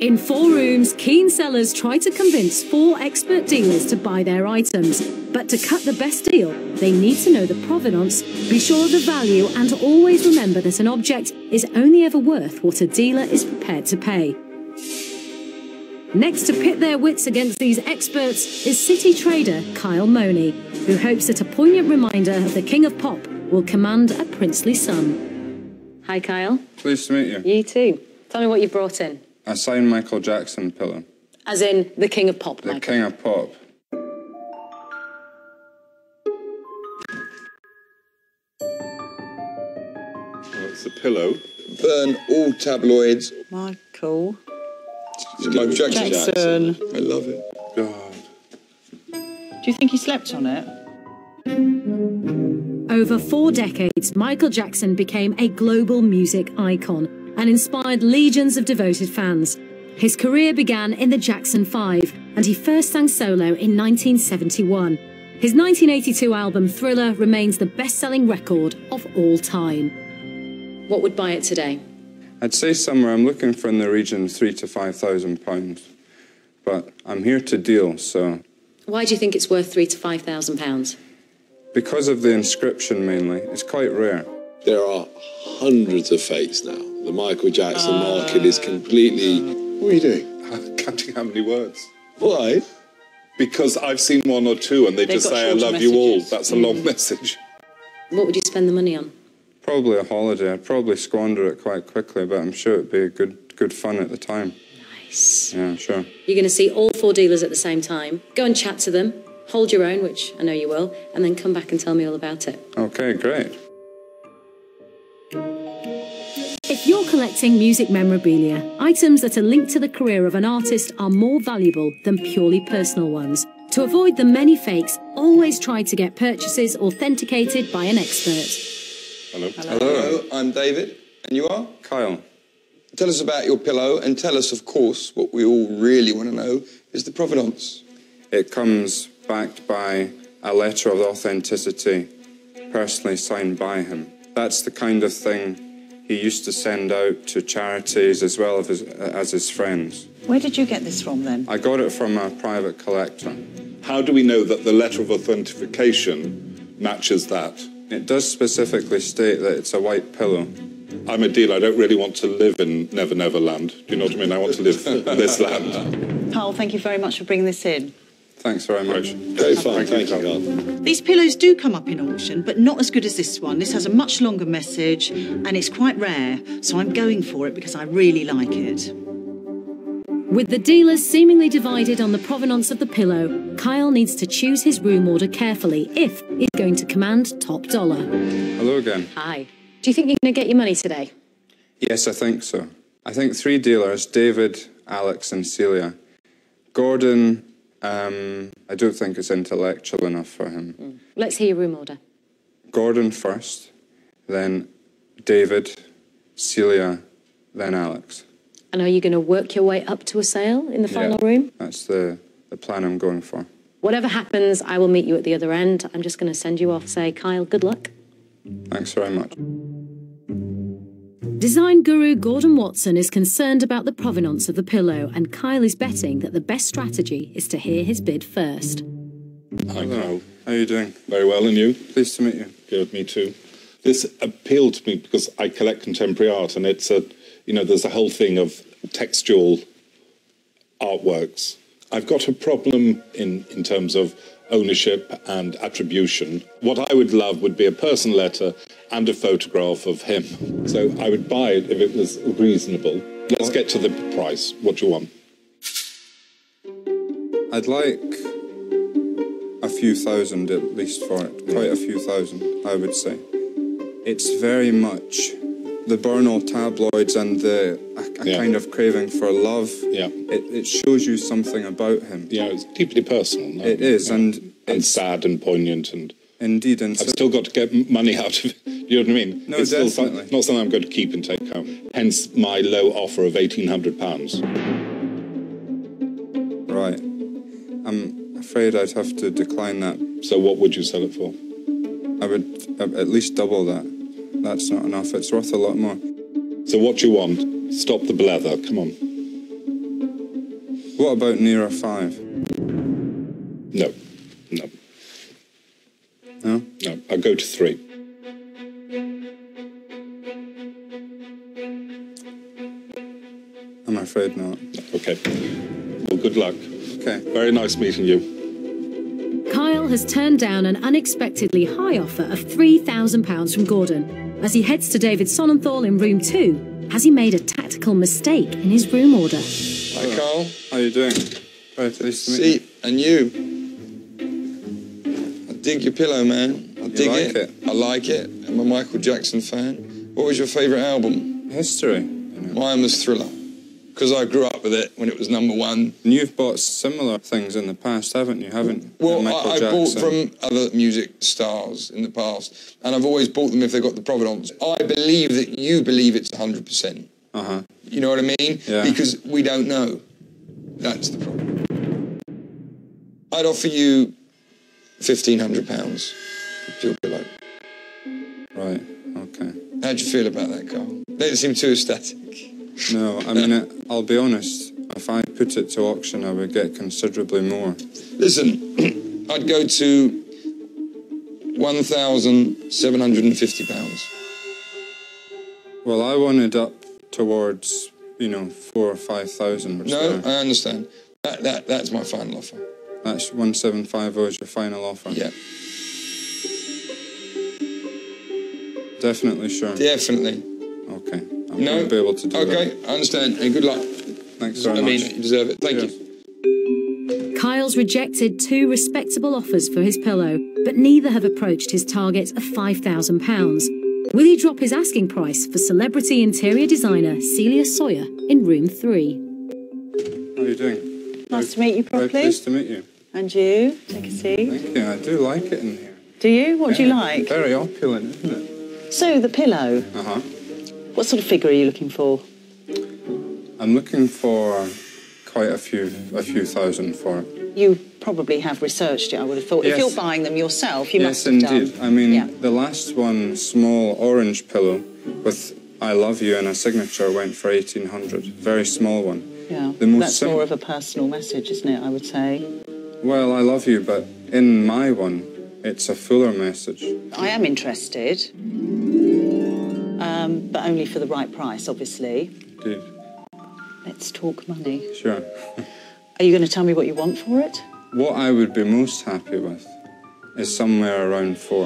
In 4 rooms, keen sellers try to convince 4 expert dealers to buy their items. But to cut the best deal, they need to know the provenance, be sure of the value, and always remember that an object is only ever worth what a dealer is prepared to pay. Next to pit their wits against these experts is city trader Kyle Money, who hopes that a poignant reminder of the King of Pop will command a princely sum. Hi, Kyle. Pleased to meet you. You too. Tell me what you brought in. A signed Michael Jackson pillow. As in the King of Pop, The Michael. King of Pop. Well, it's a pillow. Burn all tabloids. Michael Michael Jackson. I love it. God. Do you think he slept on it? Over 4 decades, Michael Jackson became a global music icon and inspired legions of devoted fans. His career began in the Jackson 5, and he first sang solo in 1971. His 1982 album Thriller remains the best-selling record of all time. What would buy it today? I'd say somewhere I'm looking for in the region of £3,000 to £5,000, but I'm here to deal, so... Why do you think it's worth £3,000 to £5,000? Because of the inscription mainly, it's quite rare. There are hundreds of fakes now. The Michael Jackson market is completely... What are you doing? I'm counting how many words. Why? Because I've seen 1 or 2 and they They've just got say, I shorter love you all. messages. That's a long message. What would you spend the money on? Probably a holiday. I'd probably squander it quite quickly, but I'm sure it'd be good fun at the time. Nice. Yeah, sure. You're going to see all 4 dealers at the same time. Go and chat to them. Hold your own, which I know you will, and then come back and tell me all about it. Okay, great. If you're collecting music memorabilia, items that are linked to the career of an artist are more valuable than purely personal ones. To avoid the many fakes, always try to get purchases authenticated by an expert. Hello. Hello, I'm David. And you are? Kyle, Tell us about your pillow and tell us, of course, what we all really want to know is the provenance. it comes backed by a letter of authenticity, personally signed by him. That's the kind of thing he used to send out to charities as well as his friends. Where did you get this from then? I got it from a private collector. How do we know that the letter of authentication matches that? It does specifically state that it's a white pillow. I'm a dealer. I don't really want to live in Never Never Land. Do you know what I mean? I want to live in this land. Carl, thank you very much for bringing this in. Thanks very much. Very fun, thank you, Carl. These pillows do come up in auction, but not as good as this one. This has a much longer message, and it's quite rare, so I'm going for it because I really like it. With the dealers seemingly divided on the provenance of the pillow, Kyle needs to choose his room order carefully if he's going to command top dollar. Hello again. Hi. Do you think you're going to get your money today? Yes, I think so. I think 3 dealers, David, Alex and Celia. Gordon, I don't think it's intellectual enough for him. Let's hear your room order. Gordon first, then David, Celia, then Alex. And are you going to work your way up to a sale in the final room? That's the plan I'm going for. Whatever happens, I will meet you at the other end. I'm just going to send you off, say, Kyle, good luck. Thanks very much. Design guru Gordon Watson is concerned about the provenance of the pillow, and Kyle is betting that the best strategy is to hear his bid first. I know. How are you doing? Very well, and you? Pleased to meet you. Good, me too. This appealed to me because I collect contemporary art, and it's there's a whole thing of textual artworks. I've got a problem in terms of ownership and attribution. What I would love would be a personal letter and a photograph of him. So I would buy it if it was reasonable. Let's get to the price. What do you want? I'd like a few thousand at least for it. Quite a few thousand, I would say. It's very much the Burnell tabloids and a kind of craving for love. Yeah. It shows you something about him. Yeah, it's deeply personal. No? It is, Yeah. and it's sad and poignant, and indeed, and I've still got to get money out of it. You know what I mean? No, it's still definitely. not something I'm going to keep and take home. Hence my low offer of £1,800. right. I'm afraid I'd have to decline that. So what would you sell it for? I would at least double that. That's not enough. It's worth a lot more. So what do you want? Stop the blether. Come on. What about nearer 5? No. No. No? No. I'll go to 3. I'm afraid not. Okay. Well, good luck. Okay. Very nice meeting you. Kyle has turned down an unexpectedly high offer of £3,000 from Gordon. As he heads to David Sonnenthal in room 2, has he made a tactical mistake in his room order? Hi, Carl. How are you doing? Very pleased to meet you. And you. I dig your pillow, man. I dig like it? I like it. I'm a Michael Jackson fan. What was your favourite album? History. Mine was Thriller. Because I grew up with it when it was #1. And you've bought similar things in the past, haven't you? Well, Michael I bought Jackson. from other music stars in the past, and I've always bought them if they've got the provenance. I believe that you believe it's 100%. Uh-huh. You know what I mean? Yeah. Because we don't know. That's the problem. I'd offer you £1,500 for your pillow. Right, okay. How'd you feel about that, Carl? Don't seem too ecstatic. No, I mean, I'll be honest. If I put it to auction, I would get considerably more. Listen, I'd go to £1,750. Well, I wanted up towards, 4,000 or 5,000. No, I understand. That's my final offer. That's 1,750 is your final offer? Yeah. Definitely sure? Definitely. Okay. I'm going to be able to do that. Okay, I understand. And good luck. Thanks very much. I mean, you deserve it. Thank you. Kyle's rejected 2 respectable offers for his pillow, but neither have approached his target of £5,000. Will he drop his asking price for celebrity interior designer Celia Sawyer in room 3? How are you doing? Nice to meet you properly. Very pleased to meet you. And you, take a seat. Thank you. I do like it in here. Do you? What do you like? Very opulent, isn't it? So, the pillow. Uh-huh. What sort of figure are you looking for? I'm looking for quite a few thousand for it. You probably have researched it, I would have thought. Yes. If you're buying them yourself, you must Yes, have indeed. done. I mean, Yeah. the last one, small orange pillow with I love you and a signature, went for 1,800. Very small one. Yeah. The most That's more of a personal message, isn't it, I would say? Well, I love you, but in my one, it's a fuller message. I am interested, but only for the right price, obviously. Indeed. Let's talk money. Sure. Are you going to tell me what you want for it? What I would be most happy with is somewhere around 4.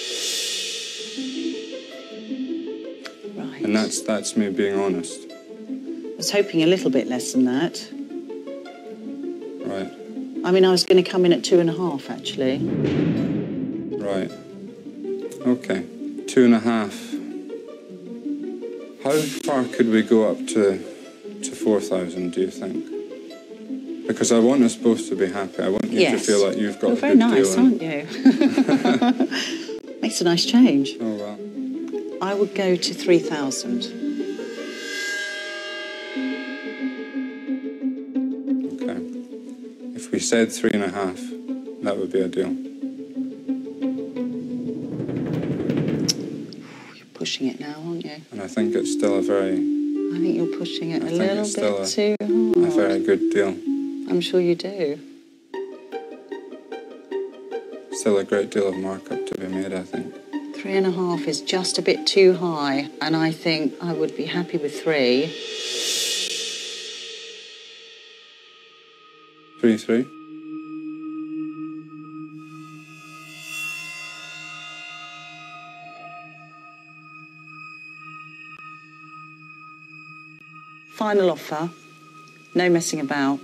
Right. And that's me being honest. I was hoping a little bit less than that. Right. I mean, I was going to come in at 2.5, actually. Right. Okay. 2.5. How far could we go up to 4,000, do you think? Because I want us both to be happy. I want you to feel like you've got You're a very good nice, deal. aren't you? Makes a nice change. Oh, well. I would go to 3,000. Okay. If we said 3.5, that would be a deal. You're pushing it now, aren't you? And I think it's still a very, I think you're pushing it I a think little it's still bit too hard. a very good deal. I'm sure you do. Still a great deal of markup to be made, I think. 3.5 is just a bit too high, and I think I would be happy with 3. 3. Final offer, no messing about.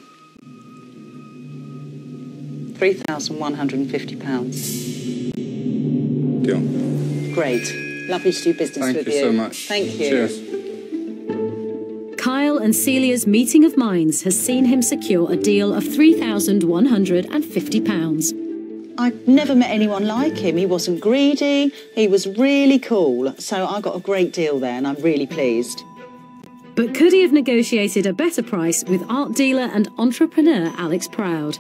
£3,150. Deal. Great. Lovely to do business Thank with you you. so much. Thank you. Cheers. Kyle and Celia's meeting of minds has seen him secure a deal of £3,150. I've never met anyone like him. He wasn't greedy. He was really cool. So I got a great deal there, and I'm really pleased. But could he have negotiated a better price with art dealer and entrepreneur Alex Proud?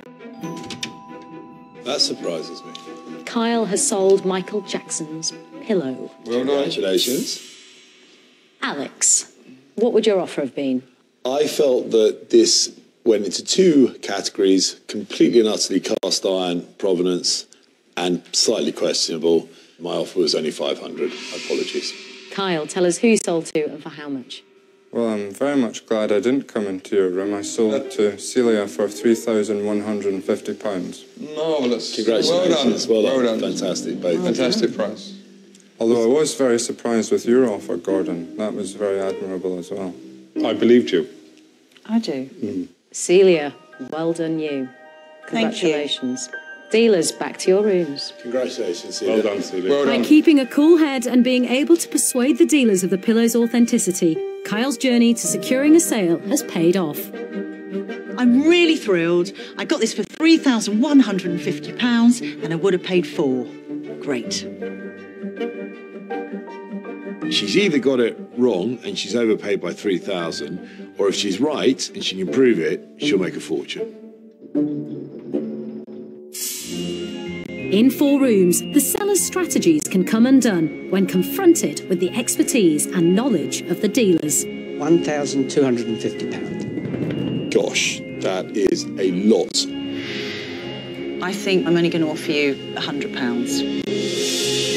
That surprises me. Kyle has sold Michael Jackson's pillow. Well, congratulations. Alex, what would your offer have been? I felt that this went into two categories, completely and utterly cast iron, provenance, and slightly questionable. My offer was only 500. Apologies. Kyle, tell us who you sold to and for how much. Well, I'm very much glad I didn't come into your room. I sold to Celia for £3,150. Marvellous. Congratulations. Well done. Well done. Fantastic. Both. Fantastic price. Although I was very surprised with your offer, Gordon. That was very admirable as well. I believed you. I do. Celia, well done you. Thank you. Congratulations. Dealers, back to your rooms. Congratulations, Celia. Well done, Celia. Well By done. keeping a cool head and being able to persuade the dealers of the pillow's authenticity, Kyle's journey to securing a sale has paid off. I'm really thrilled. I got this for £3,150 and I would have paid £4. Great. She's either got it wrong and she's overpaid by 3,000, or if she's right and she can prove it, she'll make a fortune. In 4 rooms, the seller's strategies can come undone when confronted with the expertise and knowledge of the dealers. £1,250. Gosh, that is a lot. I think I'm only going to offer you £100.